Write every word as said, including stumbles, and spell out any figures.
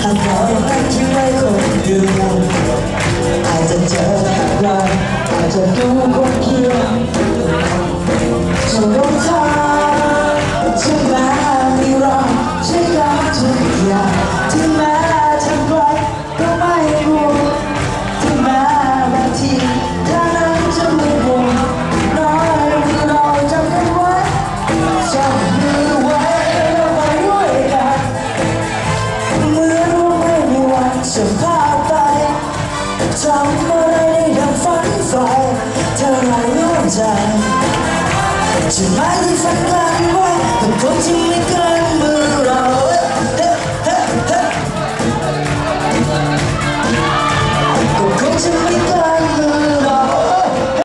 จะปล่อยให้ทิ้งไว้คนเดียวอาจจะเจออะไรอาจจะดูคนเดียวจะรู้ทางถึงแม้มีเราใช้กันทุกอย่างถึงแม้ทำไรก็ไม่รู้ถึงแม้บางทีเธอนั้นจะไม่ห่วงน้อยคือเราจำกันไว้จับมือไว้แล้วไปด้วยกันเมื่อรู้ไม่มีวันจะพาไปทำอะไรได้ดังฝันใฝ่เธอหายร่วมใจจะไม่ได้ฝันกันไว้กับคนที่ไม่เกินมือเรากับคนที่ไม่